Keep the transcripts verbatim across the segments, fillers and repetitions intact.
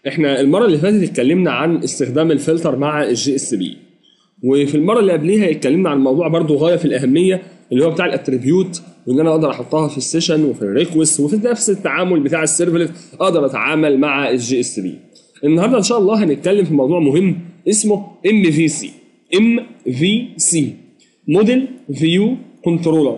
احنا المره اللي فاتت اتكلمنا عن استخدام الفلتر مع الجي اس بي، وفي المره اللي قبليها اتكلمنا عن موضوع برضو غايه في الاهميه اللي هو بتاع الاتريبيوت، وان انا اقدر احطها في السيشن وفي الريكوست وفي نفس التعامل بتاع السيرفلت اقدر اتعامل مع الجي اس بي. النهارده ان شاء الله هنتكلم في موضوع مهم اسمه ام في سي. ام في سي موديل فيو كنترولر.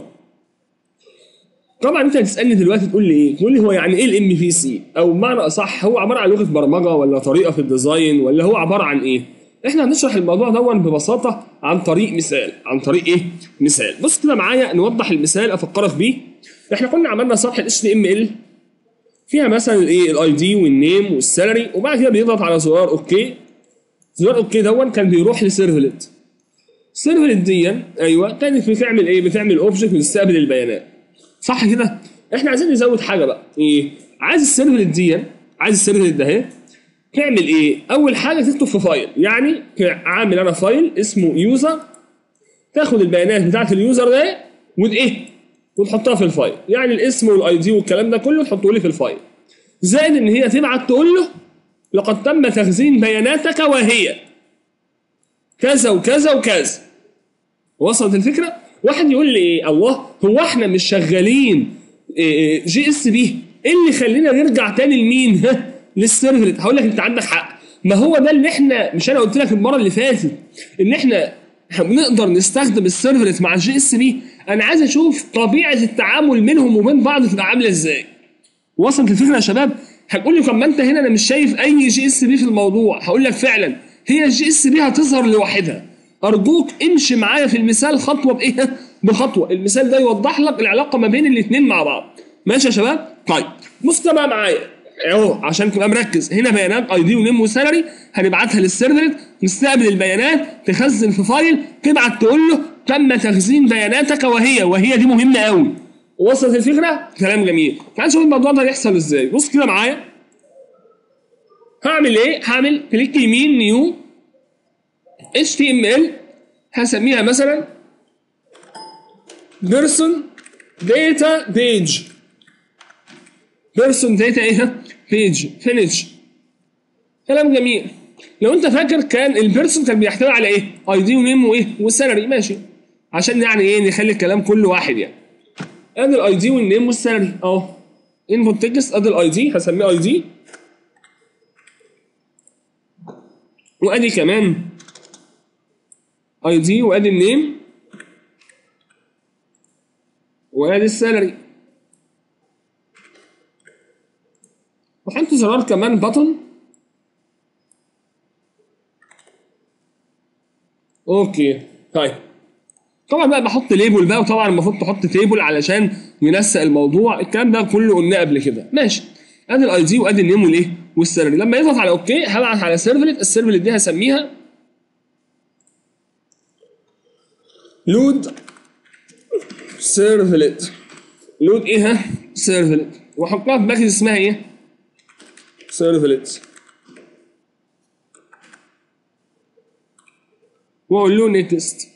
طبعا انت هتسالني دلوقتي تقول لي ايه؟ تقول لي هو يعني ايه الام في سي؟ او بمعنى اصح هو عباره عن لغه برمجه ولا طريقه في الديزاين ولا هو عباره عن ايه؟ احنا هنشرح الموضوع ده ببساطه عن طريق مثال، عن طريق ايه؟ مثال. بص كده معايا نوضح المثال افكرك بيه. احنا كنا عملنا صفحه اتش تي ام ال فيها مثلا الايه؟ الاي دي والنيم والسالري، وبعد كده بيضغط على زرار اوكي. زرار اوكي دون كان بيروح لسيرفلت. السيرفلت دي ايوه كانت بتعمل ايه؟ بتعمل اوبجكت وتستقبل البيانات. صح كده؟ احنا عايزين نزود حاجه بقى. ايه؟ عايز السيرفلت دي، عايز السيرفلت ده اهي تعمل ايه؟ اول حاجه تكتب في فايل، يعني عامل انا فايل اسمه يوزر، تاخد البيانات بتاعت اليوزر ده وايه؟ وتحطها في الفايل، يعني الاسم والاي دي والكلام ده كله تحطه لي في الفايل. زائد ان هي تبعت تقول له لقد تم تخزين بياناتك وهي كذا وكذا وكذا. وصلت الفكره؟ واحد يقول لي ايه؟ الله، هو احنا مش شغالين إيه جي اس بي؟ ايه اللي خلينا نرجع تاني لمين؟ ها؟ للسيرفلت. هقول لك انت عندك حق، ما هو ده اللي احنا، مش انا قلت لك المره اللي فاتت ان احنا نقدر نستخدم السيرفلت مع الجي اس بي؟ انا عايز اشوف طبيعه التعامل منهم وبين بعض تبقى عامله ازاي. وصلت الفكره يا شباب؟ هتقول لي طب ما انت هنا انا مش شايف اي جي اس بي في الموضوع. هقول لك فعلا هي الجي اس بي هتظهر لوحدها. ارجوك امشي معايا في المثال خطوه بايه؟ بخطوه. المثال ده يوضح لك العلاقه ما بين الاثنين مع بعض. ماشي يا شباب؟ طيب بص كده بقى معايا اهو عشان تبقى مركز. هنا بيانات اي دي ونيم وسالري هنبعتها للسيرفلت، نستقبل البيانات، تخزن في فايل، تبعت تقول له تم تخزين بياناتك وهي وهي دي مهمه قوي. وصلت الفكره؟ كلام جميل. تعال نشوف الموضوع ده هيحصل ازاي. بص كده معايا. هعمل ايه؟ هعمل كليك يمين نيو اتش تي ام ال، هسميها مثلا بيرسون داتا بيج. بيرسون داتا ايه؟ بيج فينيش. كلام جميل. لو انت فاكر كان البيرسون كان بيحتوي على ايه؟ اي دي ونيم وايه؟ والسالري. ماشي، عشان يعني ايه نخلي الكلام كله واحد يعني. ادي الاي دي والنيم والسالري اهو. انفوت تكست، ادي الاي دي هسميه اي دي، وادي كمان اي دي، وادي النيم، وادي السالري. وحط زرار كمان بطن. اوكي طيب. طبعا بقى بحط ليبل بقى، وطبعا المفروض تحط تيبل علشان ينسق الموضوع. الكلام ده كله قلناه قبل كده. ماشي، ادي الاي دي وادي النيم والايه؟ والسالري. لما يضغط على اوكي هبعت على سيرفلت. السيرفلت دي هسميها لود سيرفلت. لود ايه؟ ها؟ سيرفلت. واحطها في باكج اسمها ايه؟ سيرفلت. واقول له نيكست.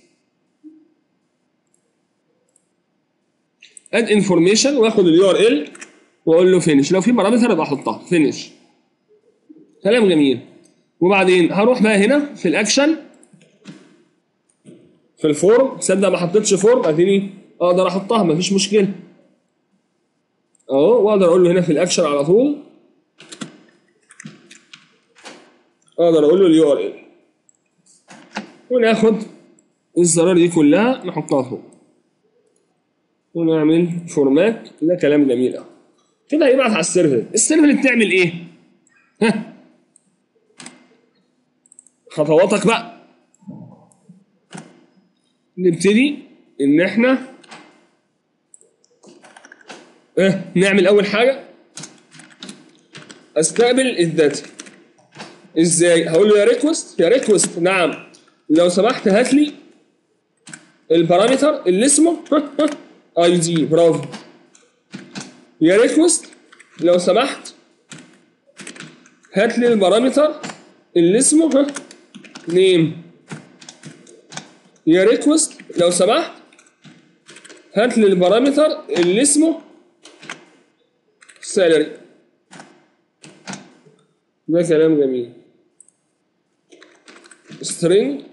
اد انفورميشن واخد اليو ار ال واقول له فينيش. لو في بارامتر ابقى احطها فينيش. كلام جميل. وبعدين هروح بقى هنا في الاكشن في الفورم. تصدق ما حطيتش فورم، اديني اقدر احطها مفيش مشكله اهو. واقدر اقول له هنا في الاكشن على طول، اقدر اقول له اليو ار ال، وناخد الزرار دي كلها نحطها فوق ونعمل فورمات. ده كلام جميل قوي. كده هيبعت على السيرفر. السيرفر تعمل ايه؟ ها؟ خطواتك بقى. نبتدي ان احنا اه نعمل اول حاجه استقبل الداتا. ازاي؟ هقول له يا ريكوست، يا ريكوست نعم لو سمحت هات لي البارامتر اللي اسمه اي دي. برافو. يا ريكوست لو سمحت هات لي البارامتر اللي اسمه نيم. يا ريكوست لو سمحت هات لي البارامتر اللي اسمه سالري. ده كلام جميل. string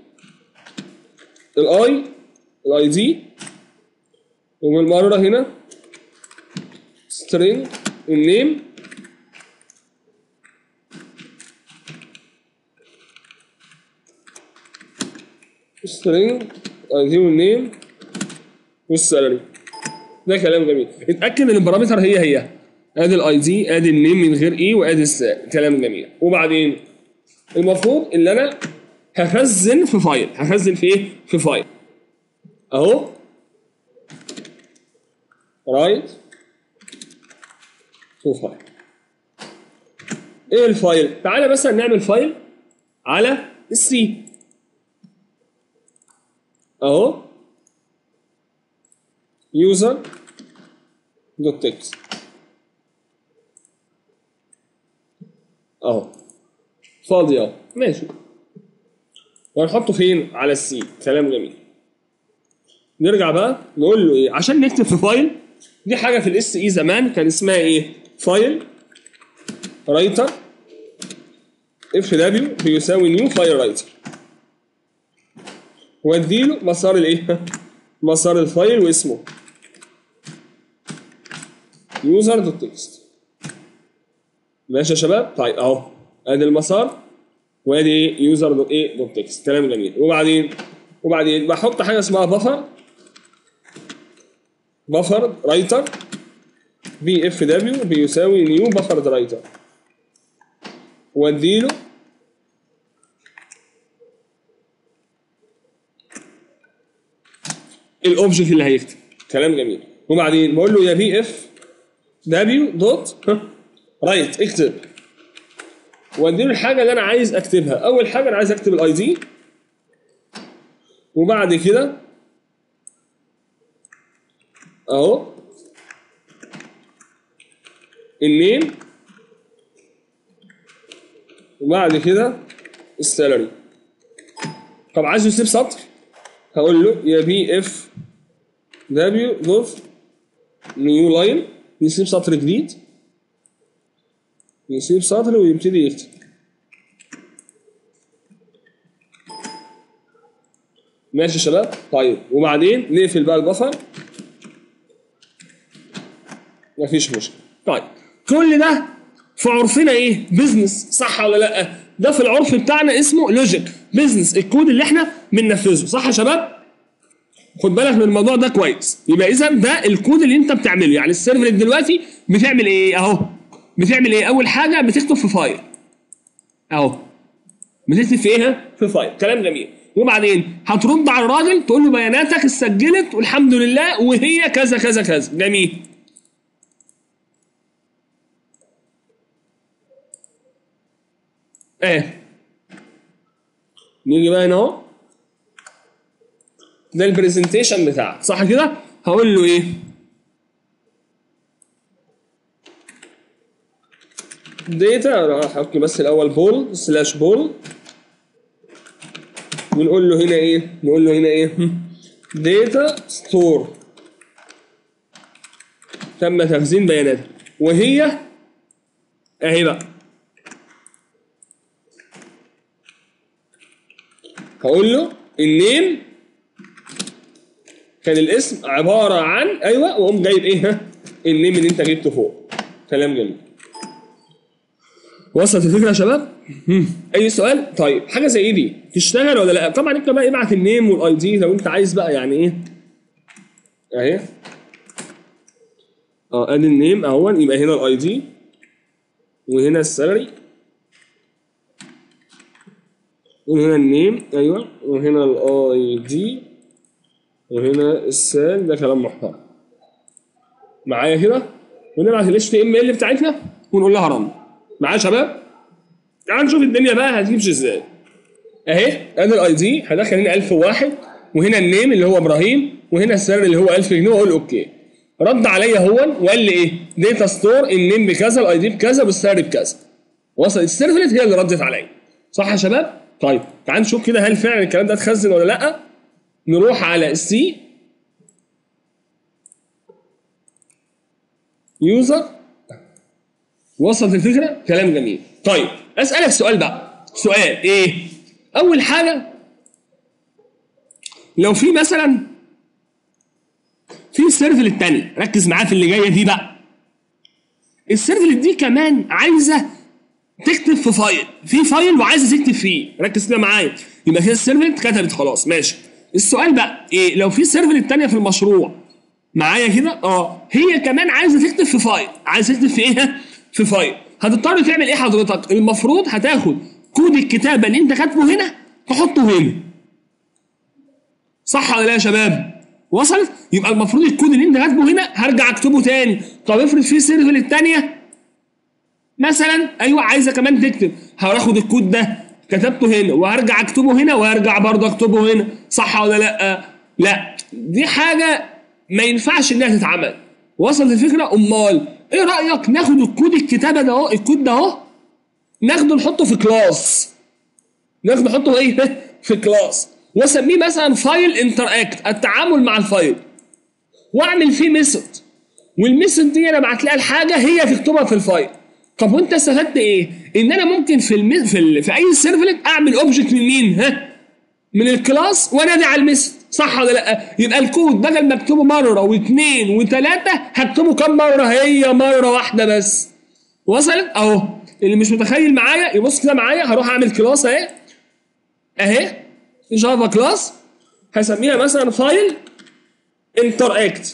الاي الاي دي، وبالمرة هنا string النيم string اي دي والنيم والسالري. ده كلام جميل. اتاكد ان البارامتر هي هي، ادي الاي دي ادي النيم من غير اي وادي السال. كلام جميل. وبعدين المفروض ان انا هخزن في فايل. هخزن في ايه؟ في فايل اهو رايت تو فايل. ايه الفايل؟ تعالى مثلا نعمل فايل على السي اهو user دوت تكست اهو فاضي اهو ماشي، وهنحطه فين؟ على السي. كلام جميل. نرجع بقى نقول له ايه عشان نكتب في فايل. دي حاجه في الاس اي زمان كان اسمها ايه؟ فايل رايتر اف دبليو بيساوي نيو فايل رايتر، واديله مسار الايه؟ مسار الفايل واسمه يوزر دوت تكست. ماشي يا شباب؟ طيب اهو ادي المسار وادي ايه؟ يوزر دوت ايه؟ دوت تكست. كلام جميل. وبعدين وبعدين بحط حاجه اسمها بفر بفر رايتر بي اف دبليو بيساوي نيو بفر رايتر، واديله الاوبجكت اللي هيكتب. كلام جميل. وبعدين بقول له يا بي اف دبليو دوت رايت اكتب، واديله الحاجه اللي انا عايز اكتبها. اول حاجه انا عايز اكتب الاي دي، وبعد كده اهو النيم، وبعد كده السالري. طب عايز يسيب سطر، هقول له يا بي اف دبليو دوت نيو لاين، يسيب سطر جديد، يسيب سطر ويبتدي يكتب. ماشي يا شباب؟ طيب وبعدين نقفل بقى البفر. مفيش مشكله. طيب كل ده في عرفنا ايه؟ بزنس، صح ولا لا؟ ده في العرف بتاعنا اسمه لوجيك بزنس، الكود اللي احنا بننفذه، صح يا شباب؟ خد بالك من الموضوع ده كويس. يبقى اذا ده الكود اللي انت بتعمله. يعني السيرفر دلوقتي بتعمل ايه؟ اهو بتعمل ايه؟ اول حاجه بتكتب في فايل اهو، بتكتب في ايه؟ في فايل. كلام جميل. وبعدين هترد على الراجل تقول له بياناتك اتسجلت والحمد لله وهي كذا كذا كذا. جميل. ايه نيجي بقى هنا اهو، ده البرزنتيشن بتاعك، صح كده؟ هقول له ايه؟ داتا، انا هحط بس الاول بول سلاش بول، ونقول له هنا ايه؟ نقول له هنا ايه؟ داتا ستور تم تخزين بيانات، وهي اهي بقى. هقول له النيم كان الاسم عباره عن ايوه، واقوم جايب ايه؟ النيم اللي انت جبته فوق. كلام جميل. وصلت الفكره يا شباب؟ اي سؤال؟ طيب حاجه زي دي تشتغل ولا لا؟ طبعا انت بقى ابعت النيم والاي دي لو انت عايز بقى، يعني ايه اهي اه ادي النيم اهو، يبقى هنا الاي دي وهنا السالري وهنا النيم ايوه، وهنا الاي دي وهنا السال. ده كلام محترم معايا كده. ونبعت ال اتش تي ام ال بتاعتنا ونقول لها رن. معايا يا شباب؟ تعال نشوف الدنيا بقى هتمشي ازاي. اهي ادي الاي دي، هدخل هنا ألف وواحد، وهنا النيم اللي هو ابراهيم، وهنا السعر اللي هو ألف جنيه، واقول اوكي. رد عليا هو وقال لي ايه؟ داتا ستور النيم بكذا، الاي دي بكذا، والسعر بكذا. وصل السيرفلت هي اللي ردت عليا، صح يا شباب؟ طيب تعال نشوف كده هل فعلا الكلام ده اتخزن ولا لا. نروح على السي يوزر. وصلت الفكره؟ كلام جميل. طيب اسالك سؤال بقى، سؤال ايه؟ اول حاجه لو في مثلا في السيرفلت الثانيه، ركز معايا في اللي جايه دي بقى. السيرفلت دي كمان عايزه تكتب في فايل، في فايل وعايزه تكتب فيه، ركز كده معايا. يبقى كده السيرفلت كتبت خلاص ماشي. السؤال بقى ايه؟ لو في سيرفلت ثانيه في المشروع معايا كده اه، هي كمان عايزه تكتب في فايل، عايزه تكتب في ايه؟ في فايل. هتضطر تعمل ايه حضرتك؟ المفروض هتاخد كود الكتابه اللي انت كاتبه هنا تحطه هنا. صح ولا لا يا شباب؟ وصلت؟ يبقى المفروض الكود اللي انت كاتبه هنا هرجع اكتبه تاني. طب افرض في سيرفلت ثانيه مثلا ايوه عايزه كمان تكتب، هاخد الكود ده كتبته هنا وهرجع اكتبه هنا وهرجع برضه اكتبه هنا. صح ولا لا؟ لا، دي حاجه ما ينفعش انها تتعمل. وصلت الفكره؟ امال ايه رايك ناخد الكود الكتابه ده اهو، الكود ده اهو ناخده نحطه في كلاس، ناخده نحطه ايه؟ في كلاس، واسميه مثلا فايل انتراكت، التعامل مع الفايل، واعمل فيه ميثود، والميثود دي انا ابعت لها الحاجه هي تكتبها في الفايل. طب وانت استفدت ايه؟ ان انا ممكن في الم... في, ال... في اي سيرفلت اعمل اوبجكت من مين؟ ها؟ من الكلاس وانادي على الميثود. صح ولا لا؟ يبقى الكود بدل ما اكتبه مره واثنين وثلاثه هكتبه كم مره؟ هي مره واحده بس. وصلت؟ اهو اللي مش متخيل معايا يبص كده معايا. هروح اعمل كلاس اهي اهي جافا كلاس، هسميها مثلا فايل انتراكت.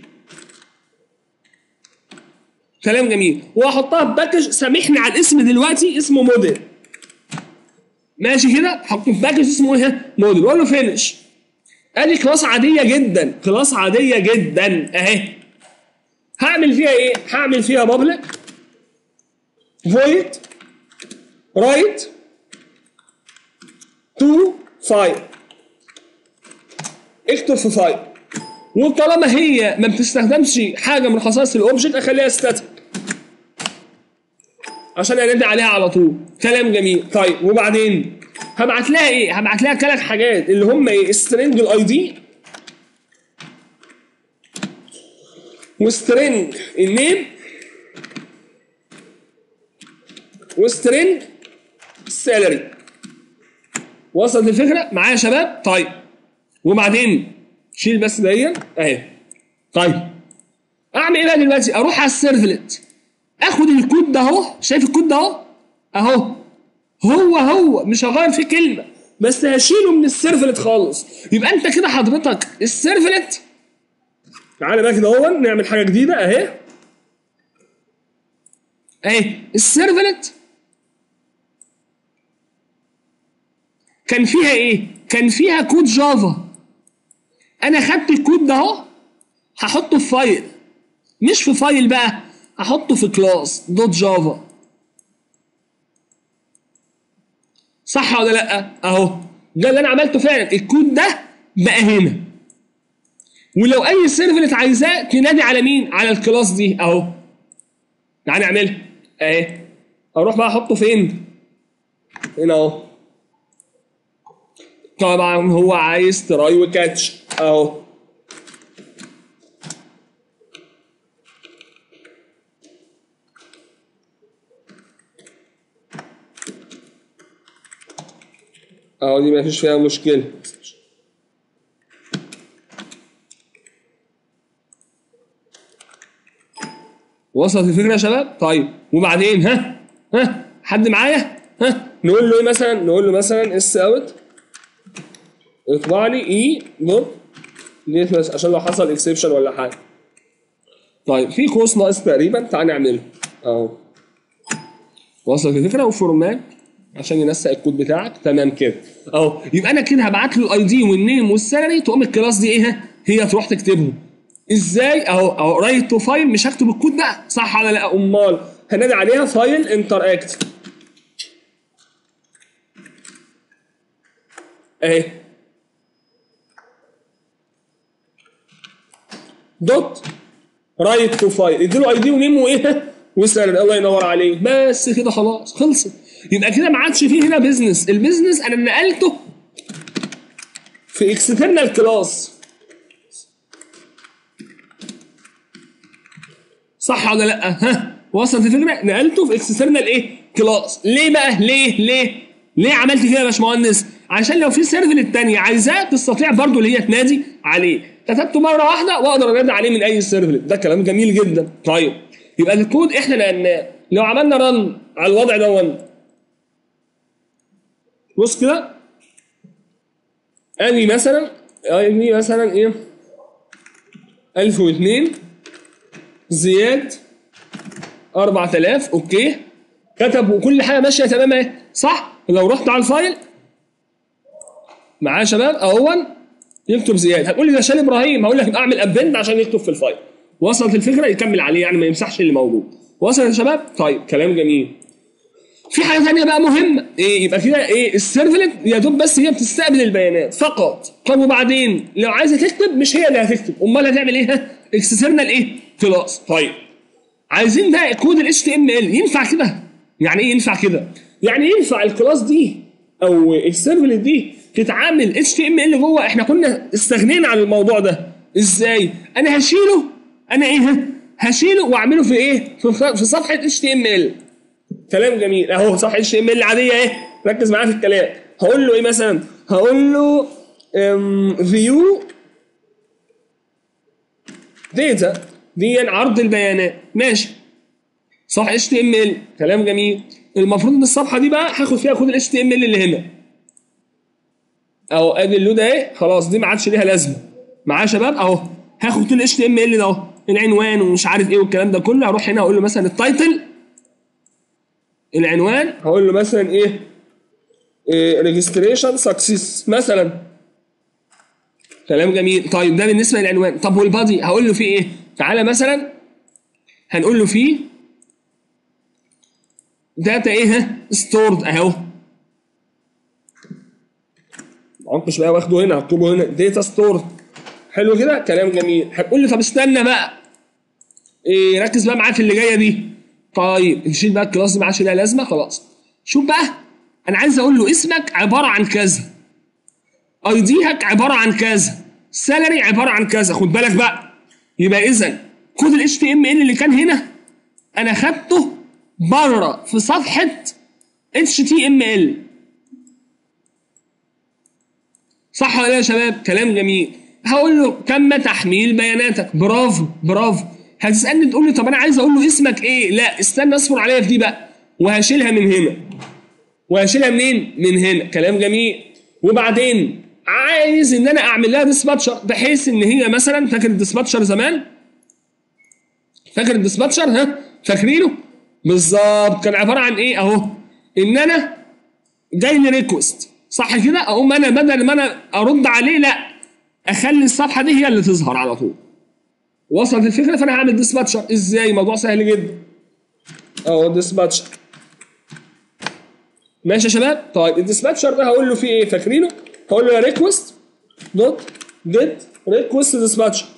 كلام جميل. واحطها في باكج، سامحني على الاسم دلوقتي، اسمه موديل. ماشي كده؟ حط في باكج اسمه ايه؟ موديل، واقول له فينش. ادي كلاس عاديه جدا، كلاس عاديه جدا اهي. هعمل فيها ايه؟ هعمل فيها بابليك void write to file. اكتب في فايل، وطالما هي ما بتستخدمش حاجه من خصائص الاوبجكت اخليها ستاتيك عشان انادي عليها على طول. كلام جميل. طيب وبعدين هبعت لها ايه؟ هبعت لها ثلاث حاجات اللي هم ايه؟ سترينج الاي دي، وسترينج النيم، وسترينج السالري. وصلت الفكره معايا يا شباب؟ طيب وبعدين شيل بس دي اهي. طيب اعمل ايه بقى دلوقتي؟ اروح على السيرفلت اخد الكود ده اهو، شايف الكود ده اهو اهو، هو هو مش هغير فيه كلمه، بس هشيله من السيرفلت خالص. يبقى انت كده حضرتك السيرفلت، تعالى بقى كده اهو نعمل حاجه جديده اهي اهي. السيرفلت كان فيها ايه؟ كان فيها كود جافا. انا خدت الكود ده اهو هحطه في فايل، مش في فايل بقى، هحطه في كلاس دوت جافا. صح ولا لا؟ اهو ده اللي انا عملته فعلا، الكود ده بقى هنا. ولو اي سيرفلت عايزاه تنادي على مين؟ على الكلاس دي اهو. تعالى نعملها اهي. اروح بقى احطه فين؟ هنا اهو. طبعا هو عايز تراي وكاتش اهو. اهو دي ما فيش فيها مشكله. وصلت الفكره يا شباب؟ طيب وبعدين ها ها حد معايا؟ ها نقول له ايه مثلا؟ نقول له مثلا اس اوت اطبع لي اي دوت ديت بس عشان لو حصل اكسبشن ولا حاجه. طيب في قوس ناقص تقريبا، تعال نعمله اهو. وصلت الفكره؟ وفورمات عشان ينسق الكود بتاعك. تمام كده اهو. يبقى انا كده هبعت له الاي دي والنيم والسالري، تقوم الكلاس دي ايه؟ هي تروح تكتبهم. ازاي؟ اهو اهو رايت تو فايل، مش هكتب الكود بقى. صح ولا لا؟ امال هنادي عليها فايل انتراكت اهي دوت رايت تو فايل، اديله اي دي ونيم وايه؟ وسالري. الله ينور عليك. بس كده خلاص خلصت. يبقى كده ما عادش فيه هنا بيزنس. البيزنس انا نقلته في اكسترنال كلاس. صح ولا لا؟ ها وصلت الفكره؟ نقلته في اكسترنال ايه؟ كلاس. ليه بقى؟ ليه ليه ليه عملت كده يا باشمهندس؟ عشان لو في سيرفلت تانية عايزاه تستطيع برضو اللي هي تنادي عليه. كتبته مره واحده واقدر انادي عليه من اي سيرفلت. ده كلام جميل جدا. طيب يبقى الكود احنا لقيناه. لو عملنا رن على الوضع ده، بص كده، ادي مثلا ادي مثلا ايه ألف واثنين زياد أربعة آلاف. اوكي، كتب وكل حاجه ماشيه تمام اهي، صح؟ لو رحت على الفايل معاه يا شباب اهون يكتب زياد، هتقول لي ده شال ابراهيم، هقول لك اعمل ابند عشان يكتب في الفايل. وصلت الفكره؟ يكمل عليه يعني ما يمسحش اللي موجود. وصلت يا شباب؟ طيب كلام جميل. في حاجه ثانيه بقى مهمه، ايه؟ يبقى كده ايه؟ السيرفلت يا دوب بس هي بتستقبل البيانات فقط. طب وبعدين لو عايزه تكتب مش هي اللي هتكتب، امال هتعمل ايه؟ اكسترنال ايه؟ كلاس. طيب عايزين ده كود ال إتش تي إم إل ينفع كده؟ يعني ايه ينفع كده؟ يعني ينفع الكلاس دي او السيرفلت دي تتعامل إتش تي إم إل جوه. احنا كنا استغنينا عن الموضوع ده. ازاي؟ انا هشيله، انا ايه؟ هشيله واعمله في ايه؟ في صفحه إتش تي إم إل. كلام جميل اهو، صفحه إتش تي إم إل عاديه اهي. ركز معايا في الكلام. هقول له ايه مثلا؟ هقول له فيو داتا، دي عرض البيانات. ماشي، صفحه إتش تي إم إل. كلام جميل. المفروض ان الصفحه دي بقى هاخد فيها كود ال إتش تي إم إل اللي هنا اهو. ادي اللود اهي، خلاص دي ما عادش ليها لازمه. معايا يا شباب اهو. هاخد كود ال إتش تي إم إل ده اهو، العنوان ومش عارف ايه والكلام ده كله. هروح هنا اقول له مثلا التايتل، العنوان هقول له مثلا ايه؟ ريجستريشن سكسس مثلا. كلام جميل. طيب ده بالنسبه للعنوان. طب والبادي هقول له فيه ايه؟ تعالى مثلا هنقول له فيه داتا ايه؟ ستورد اهو. مش بقى واخده هنا، هكتبه هنا داتا ستورد. حلو كده، كلام جميل. هتقول لي طب استنى بقى، إيه؟ ركز بقى معايا في اللي جايه دي. طيب نشيل بقى الكلاس دي ما عادش لها لازمه خلاص. شوف بقى، انا عايز اقول له اسمك عباره عن كذا، اي ديك عباره عن كذا، سالري عباره عن كذا. خد بالك بقى، يبقى اذا كود ال إتش تي إم إل اللي كان هنا انا خدته بره في صفحه إتش تي إم إل. صح ولا يا شباب؟ كلام جميل. هقول له تم تحميل بياناتك. برافو برافو. هتسالني تقول لي طب انا عايز اقول له اسمك ايه؟ لا استنى اصبر عليا في دي بقى، وهشيلها من هنا وهشيلها منين؟ من هنا. كلام جميل. وبعدين عايز ان انا اعمل لها ديسباتشر بحيث ان هي مثلا، فاكر الديسباتشر زمان؟ فاكر الديسباتشر؟ ها فاكرينه؟ بالظبط. كان عباره عن ايه اهو؟ ان انا جاي لي ريكوست، صح كده؟ اقوم انا بدل ما انا ارد عليه لا اخلي الصفحه دي هي اللي تظهر على طول. وصلت الفكره؟ فانا هعمل ديسباتشر. ازاي؟ موضوع سهل جدا اهو، ديسباتشر. ماشي يا شباب؟ طيب الديسباتشر ده هقول له فيه ايه؟ فاكرينه؟ هقول له يا ريكوست دوت جيت ريكوست ديسباتشر.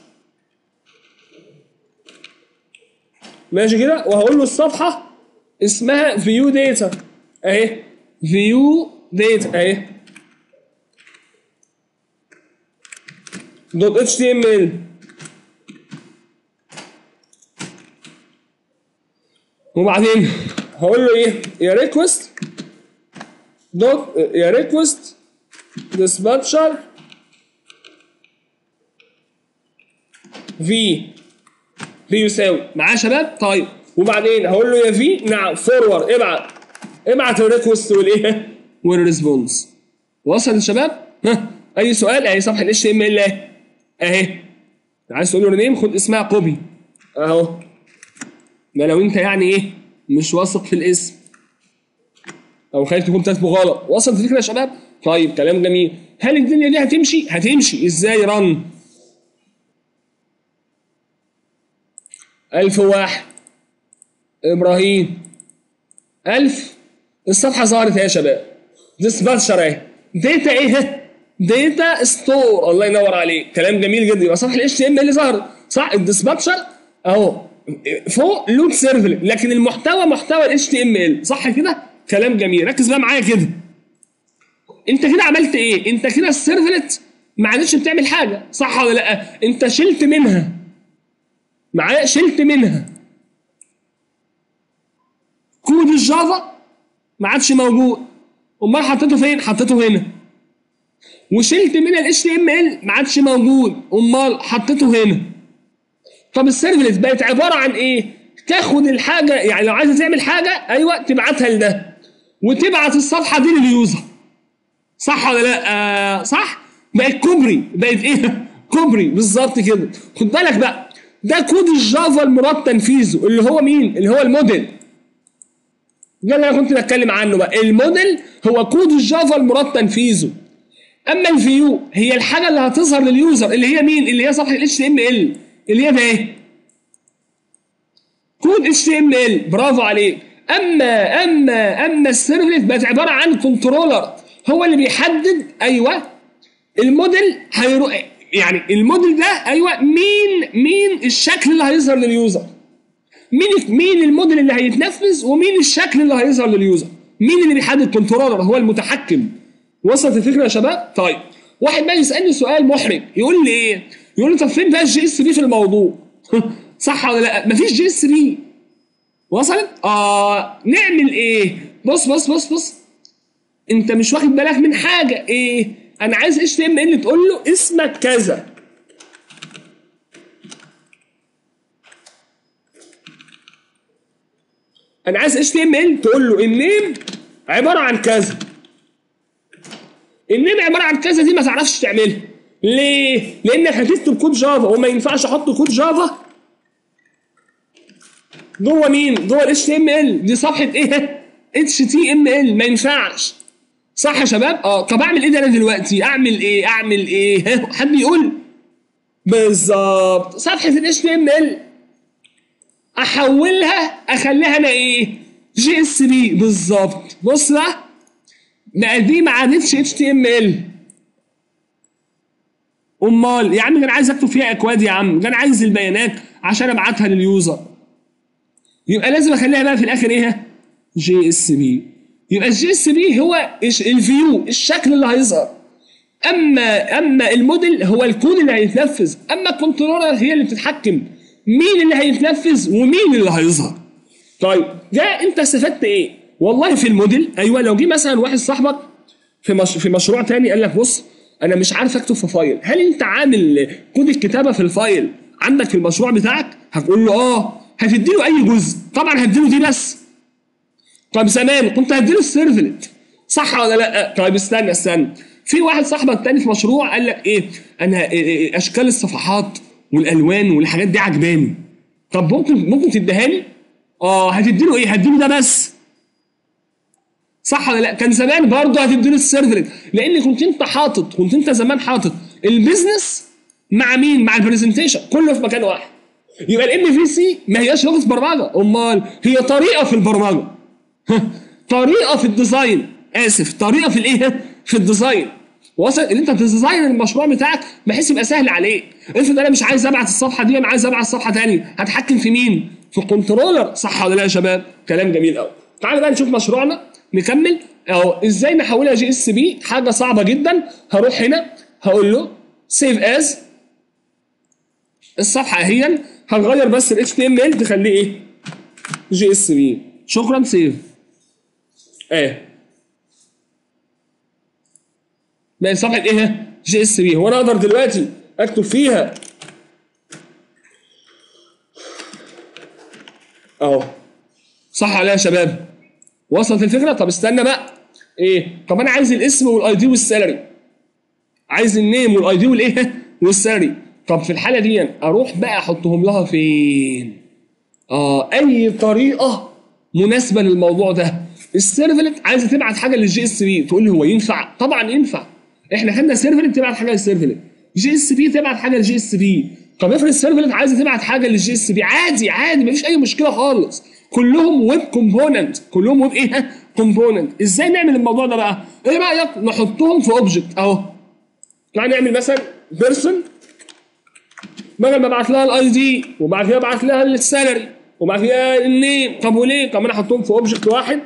ماشي كده. وهقول له الصفحه اسمها فيو داتا اهي، فيو داتا اهي دوت اتش تي ام ال. وبعدين هقول له ايه؟ يا ريكوست دوت يا ريكوست ديسباتشر في في يساوي. معايا يا شباب؟ طيب وبعدين هقول له يا في نعم فورورد، ابعت ابعت الريكوست والايه؟ والريسبونس. وصل يا شباب؟ ها اي سؤال؟ اهي صفحه ال إتش تي إم إل اهي اهي. عايز تقول له رينيم، خد اسمها كوبي اهو. ما لو انت يعني ايه مش واثق في الاسم او خايف تكون كاتبه غلط. وصلت الفكره يا شباب؟ طيب كلام جميل. هل الدنيا دي هتمشي؟ هتمشي. ازاي؟ رن ألف وواحد ابراهيم ألف. الصفحه ظهرت اهي يا شباب، ديسباتشر اهي، داتا ايه؟ داتا ستور. الله ينور عليك، كلام جميل جدا. يبقى صفحه الاتش تي ام ال ظهرت صح. الديسباتشر اهو فوق لود سيرفلت، لكن المحتوى محتوى الاتش تي ام ال، صح كده؟ كلام جميل. ركز بقى معايا كده. انت كده عملت ايه؟ انت كده السيرفلت ما عادتش بتعمل حاجه، صح ولا لا؟ انت شلت منها، معايا؟ شلت منها كود الجافا ما عادش موجود. امال حطيته فين؟ حطيته هنا. وشلت من ال إتش تي إم إل ما عادش موجود، امال حطيته هنا. طب السيرفلت بقت عباره عن ايه؟ تاخد الحاجه، يعني لو عايزه تعمل حاجه ايوه تبعتها لده وتبعت الصفحه دي لليوزر. صح ولا لا؟ آه صح؟ بقت كوبري، بقت ايه؟ كوبري بالظبط كده. خد بالك بقى، ده كود الجافا المراد تنفيذه اللي هو مين؟ اللي هو الموديل. ده اللي انا كنت بتكلم عنه بقى، الموديل هو كود الجافا المراد تنفيذه. اما الفيو هي الحاجه اللي هتظهر لليوزر اللي هي مين؟ اللي هي صفحه ال إتش تي إم إل اللي هي ده ايه؟ كود إتش تي إم إل. برافو عليك. اما اما اما السيرفلت بقت عباره عن كنترولر هو اللي بيحدد ايوه الموديل هيروح، يعني الموديل ده ايوه مين مين الشكل اللي هيظهر لليوزر، مين مين الموديل اللي هيتنفذ ومين الشكل اللي هيظهر لليوزر، مين اللي بيحدد؟ كنترولر هو المتحكم. وصلت الفكره يا شباب؟ طيب واحد بقى يسالني سؤال محرج يقول لي ايه؟ يقول لي طب فين بقى الجي اس بي في الموضوع؟ صح ولا لا؟ مفيش جي اس بي. وصلت؟ اه نعمل ايه؟ بص بص بص بص انت مش واخد بالك من حاجه. ايه؟ انا عايز اتش تي ام ال تقول له اسمك كذا. انا عايز اتش تي ام ال تقول له النيم عباره عن كذا. النيم عباره عن كذا دي ما تعرفش تعملها. ليه؟ لانك هتكتب كود جافا وما ينفعش احط كود جافا جوه مين؟ جوه ال إتش تي إم إل. دي صفحه ايه؟ إتش تي إم إل، ما ينفعش. صح يا شباب؟ اه طب اعمل ايه ده انا دلوقتي؟ اعمل ايه؟ اعمل ايه؟ حد يقول؟ بالظبط صفحه ال إتش تي إم إل احولها اخليها انا ايه؟ جي اس بي. بالظبط. بص بقى بقى دي ما عادتش إتش تي إم إل. امال يا عم ده انا عايز اكتب فيها اكواد، يا عم ده انا عايز البيانات عشان ابعتها لليوزر. يبقى لازم اخليها بقى في الاخر ايه؟ جي اس بي. يبقى الجي اس بي هو الفيو، الشكل اللي هيظهر. اما اما الموديل هو الكود اللي هيتنفذ. اما الكنترولر هي اللي بتتحكم مين اللي هيتنفذ ومين اللي هيظهر. طيب ده انت استفدت ايه؟ والله في الموديل ايوه لو جه مثلا واحد صاحبك في مش في مشروع تاني قال لك بص انا مش عارف اكتب في فايل، هل انت عامل كود الكتابه في الفايل عندك في المشروع بتاعك؟ هتقول له اه. هتديله اي جزء؟ طبعا هديله دي بس. طب زمان كنت هديله السيرفلت، صح ولا لا؟ طيب استنى استنى في واحد صاحبك تاني في مشروع قال لك ايه؟ انا إيه اشكال الصفحات والالوان والحاجات دي عجباني. طب ممكن ممكن تديها لي؟ اه هتديله ايه؟ هديله ده بس. صح ولا لا؟ كان زمان برضه هتديله السيرفلت لان كنت انت حاطط كنت انت زمان حاطط البيزنس مع مين؟ مع البرزنتيشن كله في مكان واحد. يبقى الام في سي ما هياش لغه برمجه، امال هي طريقه في البرمجه. طريقه في الديزاين، اسف طريقه في الايه؟ في الديزاين. وصل ان انت تديزاين المشروع بتاعك بحيث يبقى سهل عليك. افرض انا مش عايز ابعت الصفحه دي، انا عايز ابعت صفحه ثانيه، هتحكم في مين؟ في الكنترولر. صح ولا لا يا شباب؟ كلام جميل قوي. تعالوا بقى نشوف مشروعنا نكمل اهو ازاي نحولها جي اس بي. حاجه صعبه جدا. هروح هنا هقول له سيف از الصفحه اهي، هنغير بس ال إتش تي إم إل تخليه ايه؟ جي اس بي. شكرا سيف. ايه بقى صفحه ايه؟ جي اس بي. هو انا اقدر دلوقتي اكتب فيها اهو. صح ولا يا شباب؟ وصلت الفكره؟ طب استنى بقى ايه؟ طب انا عايز الاسم والاي دي والسالري، عايز النيم والاي دي والايه؟ والسالري. طب في الحاله دي اروح بقى احطهم لها فين؟ اه اي طريقه مناسبه للموضوع ده. السيرفلت عايزه تبعت حاجه للجي اس بي، تقول لي هو ينفع؟ طبعا ينفع. احنا خدنا سيرفلت تبعت حاجه للسيرفلت، جي اس بي تبعت حاجه للجي اس بي. طب افرض السيرفلت عايزه تبعت حاجه للجي اس بي، عادي عادي مفيش اي مشكله خالص. كلهم ويب كومبوننت، كلهم ويب ايه؟ كومبوننت. ازاي نعمل الموضوع ده بقى؟ ايه رايك نحطهم في اوبجكت اهو. تعالى نعمل مثلا بيرسون، بدل ما ابعت لها الاي دي وبعد كده ابعت لها السالري وبعد كده النيم. طب وليه؟ طب انا احطهم في اوبجكت واحد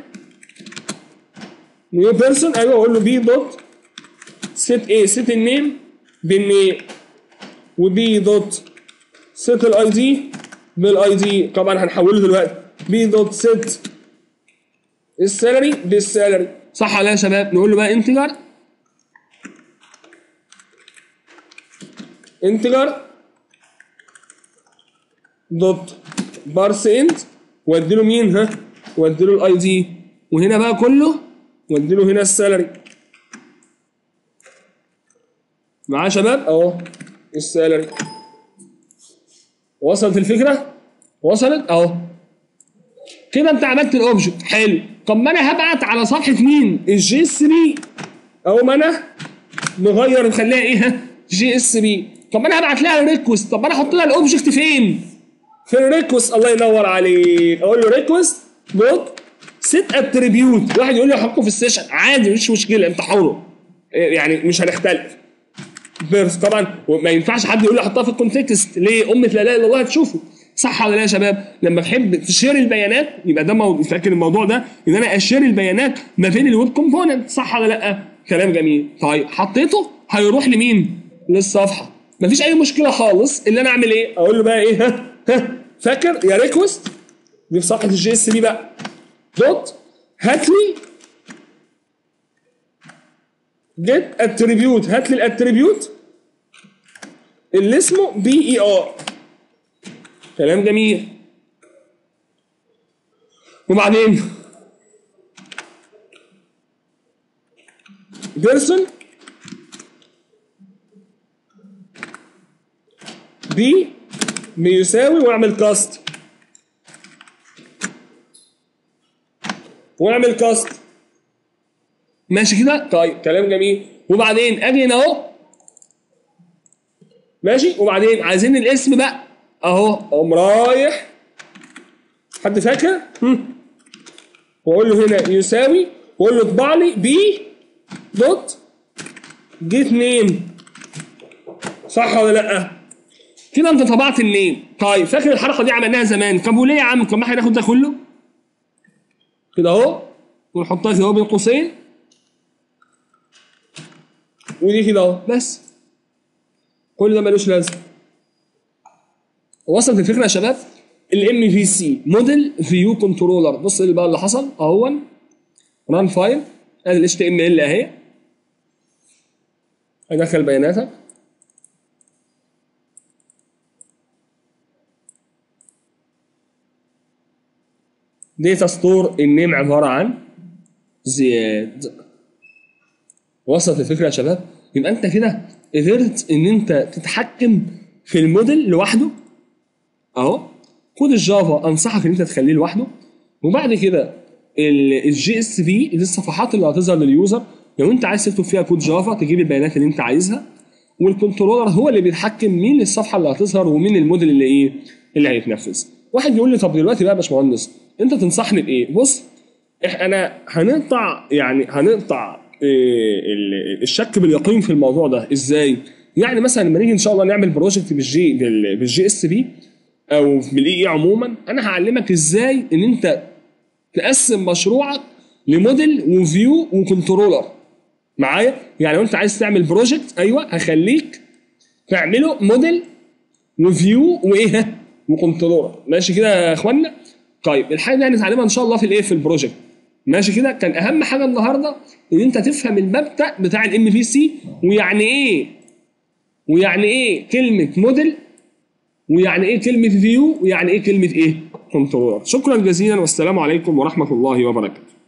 نيو بيرسون ايوه، واقول له بي دوت سيت ايه؟ سيت النيم بالنيم، وبي دوت سيت الاي دي بالاي دي. طبعا هنحوله دلوقتي بي دوت سيت السالري بالسالري، صح ولا يا شباب؟ نقول له بقى انتجر انتجر دوت بارسنت وادي له مين؟ ها؟ وادي له الاي دي، وهنا بقى كله وادي له هنا السالري. معايا يا شباب؟ اهو السالري. وصلت الفكره؟ وصلت اهو. كده انت عملت الاوبجكت، حلو. طب ما انا هبعت على صفحه مين؟ الجي اس بي. او ما انا نغير نخليها ايه؟ جي اس بي. طب ما انا هبعت لها الريكوست، طب ما انا احط لها الاوبجكت فين؟ في الريكوست. الله ينور عليك. اقول له ريكوست دوت سيت اتريبيوت. واحد يقول لي احطه في السيشن، عادي مش مشكله، انت حر يعني، مش هنختلف. بيرس طبعا ما ينفعش حد يقول لي احطها في الكونتكست. ليه؟ امه لا اله الا الله هتشوفه. صح ولا لا يا شباب؟ لما تحب تشير البيانات يبقى ده موضوع، فاكر الموضوع ده ان انا اشير البيانات ما بين الويب كومبوننت، صح ولا لا؟ كلام جميل. طيب حطيته هيروح لمين؟ للصفحه. مفيش اي مشكله خالص. اللي انا اعمل ايه؟ اقول له بقى ايه؟ ها ها فاكر يا ريكوست دي في صفحه الجي اس بي بقى دوت هات لي جيت اتريبيوت، هات لي الاتريبيوت اللي اسمه بي اي ار. كلام جميل. وبعدين بيرسون بي بيساوي واعمل كاست واعمل كاست. ماشي كده؟ طيب كلام جميل. وبعدين اجي هنا اهو، ماشي. وبعدين عايزين الاسم بقى اهو، اقوم رايح، حد فاكر؟ واقول له هنا يساوي، واقول له اطبع لي بي دوت جيت نيم، صح ولا لا؟ كده انت طبعت النيم. طيب فاكر الحركه دي عملناها زمان؟ طب وليه يا عم؟ طب ما احنا هناخد ده كله كده اهو ونحطها كده اهو بين قوسين، ودي كده اهو بس. كل ده ملوش لازمه. وصلت الفكره يا شباب؟ الام في سي موديل فيو كنترولر. بص ايه بقى اللي حصل اهو. ران فايل، ادي الاتش تي ام ال اهي، ادخل بياناتك، داتا ستور. النيم عباره عن زياد. وصلت الفكره يا شباب؟ يبقى انت كده قدرت ان انت تتحكم في الموديل لوحده اهو. كود الجافا انصحك ان انت تخليه لوحده. وبعد كده الجي اس بي دي الصفحات اللي هتظهر لليوزر، لو انت عايز تكتب فيها كود جافا تجيب البيانات اللي انت عايزها. والكنترولر هو اللي بيتحكم مين الصفحه اللي هتظهر ومين الموديل اللي ايه اللي هيتنفذ. واحد يقول لي طب دلوقتي بقى يا باشمهندس انت تنصحني بايه؟ بص انا هنقطع يعني هنقطع إيه الشك باليقين في الموضوع ده ازاي؟ يعني مثلا لما نيجي ان شاء الله نعمل بروجكت بالجي بالجي اس بي او بالاي اي عموما، انا هعلمك ازاي ان انت تقسم مشروعك لموديل وفيو وكنترولر. معايا؟ يعني لو انت عايز تعمل بروجكت، ايوه هخليك تعمله موديل وفيو وايه وكنترولر. ماشي كده يا اخوانا؟ طيب الحاجه دي هنتعلمها ان شاء الله في الايه في البروجكت. ماشي كده؟ كان اهم حاجه النهارده ان انت تفهم المبدأ بتاع الام في سي، ويعني ايه ويعني ايه كلمه موديل، ويعني ايه كلمه فيو، ويعني ايه كلمه ايه كنترولر. شكرا جزيلا والسلام عليكم ورحمه الله وبركاته.